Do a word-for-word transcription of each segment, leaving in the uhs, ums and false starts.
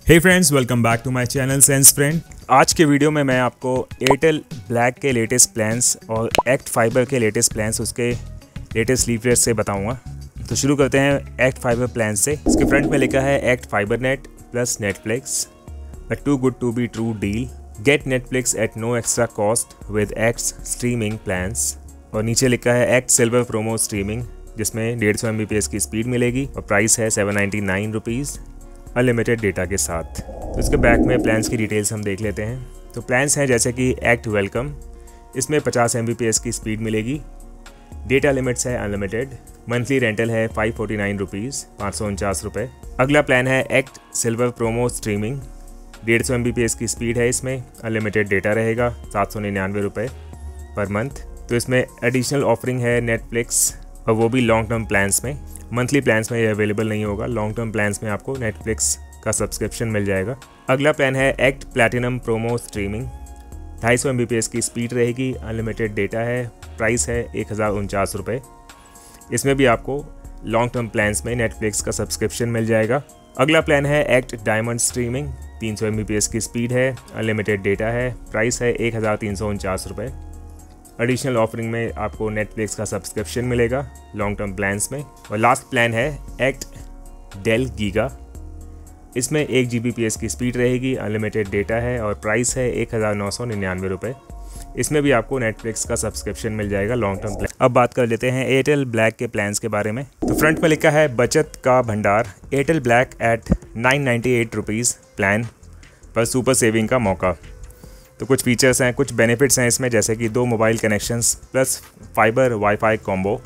Hey friends, welcome back to my channel Sense Friend. आज के video में मैं आपको एयरटेल ब्लैक के लेटेस्ट प्लान्स और एक्ट फाइबर के लेटेस्ट प्लान्स उसके लेटेस्ट लीफलेट से बताऊंगा। तो शुरू करते हैं एक्ट फाइबर प्लान से। इसके फ्रंट में लिखा है ACT fibre net plus Netflix, a too good to be true deal, get Netflix at no extra cost with ACT streaming plans. और नीचे लिखा है एक्ट सिल्वर प्रोमो स्ट्रीमिंग, जिसमें डेढ़ सौ एम बी पी एस की स्पीड मिलेगी और प्राइस है seven ninety nine rupees unlimited data के साथ। तो इसके बैक में प्लान्स की डिटेल्स हम देख लेते हैं। तो प्लान्स हैं जैसे कि एक्ट वेलकम, इसमें पचास एम बी पी एस की स्पीड मिलेगी, डेटा लिमिट्स है अनलिमिटेड, मंथली रेंटल है फाइव फोर्टी नाइन रुपीज़ पाँच सौ उनचास रुपये। अगला प्लान है एक्ट सिल्वर प्रोमो स्ट्रीमिंग, डेढ़ सौ एम बी पी एस की स्पीड है, इसमें अनलिमिटेड डेटा रहेगा, सात सौ निन्यानवे रुपये पर मंथ। तो इसमें एडिशनल ऑफरिंग है नेटफ्लिक्स, और वो भी लॉन्ग टर्म प्लान्स में। मंथली प्लान्स में ये अवेलेबल नहीं होगा, लॉन्ग टर्म प्लान्स में आपको नेटफ्लिक्स का सब्सक्रिप्शन मिल जाएगा। अगला प्लान है एक्ट प्लैटिनम प्रोमो स्ट्रीमिंग, ढाई सौ एम बी पी एस की स्पीड रहेगी, अनलिमिटेड डेटा है, प्राइस है एक हज़ार उनचास रुपये। इसमें भी आपको लॉन्ग टर्म प्लान्स में नेटफ्लिक्स का सब्सक्रिप्शन मिल जाएगा। अगला प्लान है एक्ट डायमंड स्ट्रीमिंग, तीन सौ एम बी पी एस की स्पीड है, अनलिमिटेड डेटा है, प्राइस है एक हज़ार तीन सौ उनचास रुपये। एडिशनल ऑफरिंग में आपको नेटफ्लिक्स का सब्सक्रिप्शन मिलेगा लॉन्ग टर्म प्लान्स में। और लास्ट प्लान है एक्ट डेल गीगा, इसमें एक जी बी पी एस की स्पीड रहेगी, अनलिमिटेड डेटा है और प्राइस है एक हज़ार नौ सौ निन्यानवे रुपये। इसमें भी आपको नेटफ्लिक्स का सब्सक्रिप्शन मिल जाएगा लॉन्ग टर्म प्लान। अब बात कर लेते हैं एयरटेल ब्लैक के प्लान्स के बारे में। तो फ्रंट में लिखा है बचत का भंडार, Airtel Black at nine ninety eight rupees plan पर सुपर सेविंग का मौका। तो कुछ फीचर्स हैं, कुछ बेनिफिट्स हैं इसमें, जैसे कि दो mobile connections plus fibre wifi combo,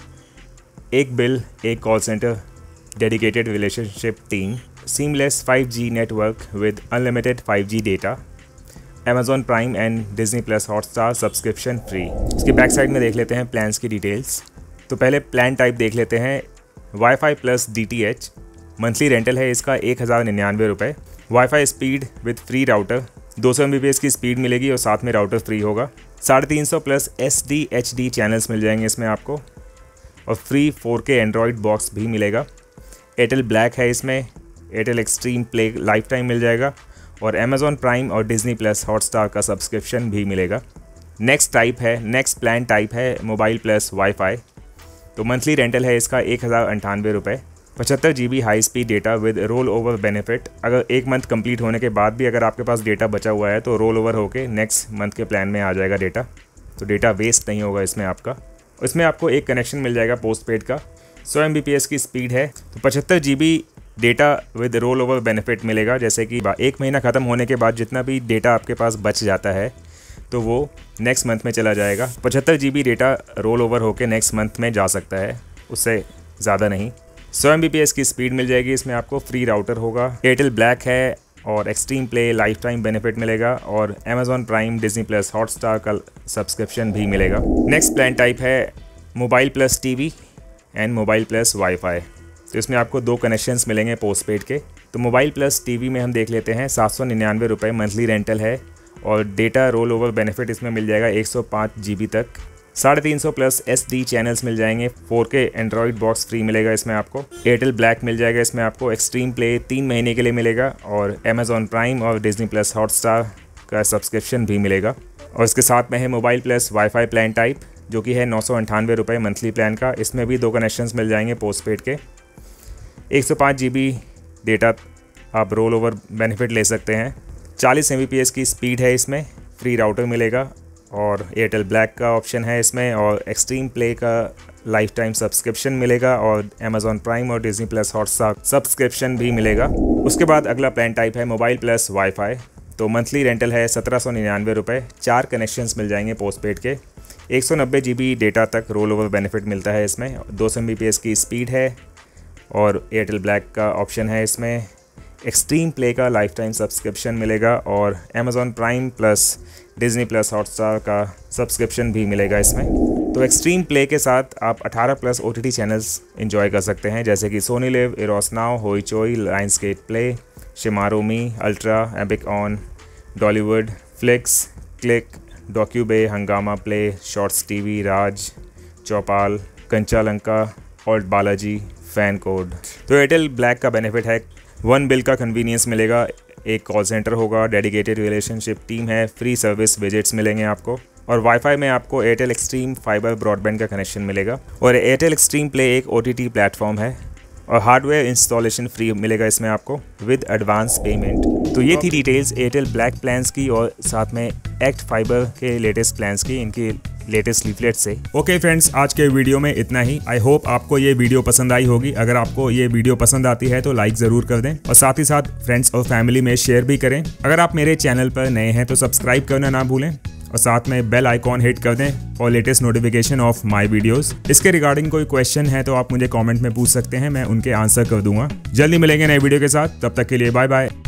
एक बिल, एक call centre, dedicated relationship team, seamless five G network with unlimited five G data, Amazon Prime and Disney plus Hotstar subscription free. इसके बैक साइड में देख लेते हैं plans की details. तो पहले प्लान टाइप देख लेते हैं, wifi plus D T H, monthly rental है इसका एक हज़ार निन्यानवे रुपये, wifi speed with free router, दो सौ एम बी पी एस की स्पीड मिलेगी और साथ में राउटर फ्री होगा, साढ़े तीन सौ plus S D H D channels मिल जाएंगे इसमें आपको, और free four K Android box भी मिलेगा। एयरटेल ब्लैक है इसमें, Airtel Xstream Play lifetime मिल जाएगा, और अमेजॉन प्राइम और डिज्नी प्लस हॉटस्टार का सब्सक्रिप्शन भी मिलेगा। नेक्स्ट टाइप है नेक्स्ट प्लान टाइप है मोबाइल प्लस वाईफाई, तो मंथली रेंटल है इसका एक हज़ार अंठानवे रुपये, पचहत्तर G B high speed data with roll over benefit. अगर एक मंथ कंप्लीट होने के बाद भी अगर आपके पास डेटा बचा हुआ है तो रोल ओवर होके नेक्स्ट मंथ के प्लान में आ जाएगा डेटा, तो डेटा वेस्ट नहीं होगा इसमें आपका। इसमें आपको एक कनेक्शन मिल जाएगा पोस्ट पेड का, सौ एम बी पी एस की स्पीड है, तो पचहत्तर G B data with roll over benefit मिलेगा। जैसे कि एक महीना ख़त्म होने के बाद जितना भी डेटा आपके पास बच जाता है तो वो नेक्स्ट मंथ में चला जाएगा। पचहत्तर G B data roll over होके नेक्स्ट मंथ में जा सकता है, उससे ज़्यादा नहीं। सौ एम बी पी एस की स्पीड मिल जाएगी इसमें आपको, फ्री राउटर होगा। एयरटेल ब्लैक है और Xstream Play lifetime benefit मिलेगा, और Amazon Prime Disney plus Hotstar का सब्सक्रिप्शन भी मिलेगा। नेक्स्ट प्लान टाइप है mobile plus TV and mobile plus wifi, तो इसमें आपको दो कनेक्शंस मिलेंगे पोस्ट पेड के। तो मोबाइल प्लस टीवी में हम देख लेते हैं, सात सौ निन्यानवे रुपये मंथली रेंटल है, और डेटा रोल ओवर बेनिफिट इसमें मिल जाएगा एक सौ पाँच जी बी तक, साढ़े तीन सौ प्लस एस डी चैनल्स मिल जाएंगे, four K Android box free मिलेगा इसमें आपको। एयरटेल ब्लैक मिल जाएगा इसमें आपको, एक्सट्रीम प्ले तीन महीने के लिए मिलेगा, और अमेजॉन प्राइम और डिज्नी प्लस हॉटस्टार का सब्सक्रिप्शन भी मिलेगा। और इसके साथ में है mobile plus wifi plan type, जो कि है नौ सौ अंठानवे रुपये मंथली प्लान का। इसमें भी दो कनेक्शंस मिल जाएंगे पोस्ट पेड के, एक सौ पाँच जी बी डेटा आप रोल ओवर बेनिफिट ले सकते हैं, चालीस एम बी पी एस की स्पीड है इसमें, फ्री राउटर मिलेगा, और एयरटेल ब्लैक का ऑप्शन है इसमें, और एक्सट्रीम प्ले का लाइफ टाइम सब्सक्रिप्शन मिलेगा, और अमेजॉन प्राइम और डिज्नी प्लस हॉटस्टार सब्सक्रिप्शन भी मिलेगा। उसके बाद अगला प्लान टाइप है मोबाइल प्लस वाईफाई, तो मंथली रेंटल है सत्रह सौ निन्यानवे रुपये, चार कनेक्शंस मिल जाएंगे पोस्ट पेड के, एक सौ नब्बे जी बी डेटा तक रोल ओवर बेनिफिट मिलता है इसमें, दो सौ एम बी पी एस की स्पीड है, और एयरटेल ब्लैक का ऑप्शन है इसमें, एक्सट्रीम प्ले का लाइफ टाइम सब्सक्रिप्शन मिलेगा, और Amazon Prime plus Disney plus Hotstar का सब्सक्रिप्शन भी मिलेगा इसमें। तो एक्सट्रीम प्ले के साथ आप अठारह plus O T T channels enjoy कर सकते हैं, जैसे कि Sony LIV, Eros Now, Hoichoi, Lionsgate Play, ShemarooMe, Ultra, Epic On, Dollywood, Flix, Klikk, Docubay, Hungama Play, Shorts TV, Raj, Chaupal, Kanccha Lannka, Alt Balaji, Fan Code. तो एयरटेल ब्लैक का बेनिफिट है वन बिल का कन्वीनियंस मिलेगा, एक कॉल सेंटर होगा, डेडिकेटेड रिलेशनशिप टीम है, फ्री सर्विस विजिट्स मिलेंगे आपको, और वाईफाई में आपको एयरटेल एक्सट्रीम फाइबर ब्रॉडबैंड का कनेक्शन मिलेगा। और एयरटेल एक्सट्रीम प्ले एक ओ टी टी प्लेटफॉर्म है और हार्डवेयर इंस्टॉलेशन फ्री मिलेगा इसमें आपको विद एडवांस पेमेंट। तो ये थी डिटेल्स एयरटेल ब्लैक प्लान्स की और साथ में एक्ट फाइबर के लेटेस्ट प्लान्स की, इनकी लेटेस्ट लीफलेट से। ओके फ्रेंड्स, आज के वीडियो में इतना ही। आई होप आपको ये वीडियो पसंद आई होगी। अगर आपको ये वीडियो पसंद आती है तो लाइक ज़रूर कर दें और साथ ही साथ फ्रेंड्स और फैमिली में शेयर भी करें। अगर आप मेरे चैनल पर नए हैं तो सब्सक्राइब करना ना भूलें और साथ में बेल आइकॉन हिट कर दें और latest notification of my videos. इसके रिगार्डिंग कोई क्वेश्चन है तो आप मुझे कमेंट में पूछ सकते हैं, मैं उनके आंसर कर दूंगा। जल्दी मिलेंगे नए वीडियो के साथ, तब तक के लिए बाय बाय।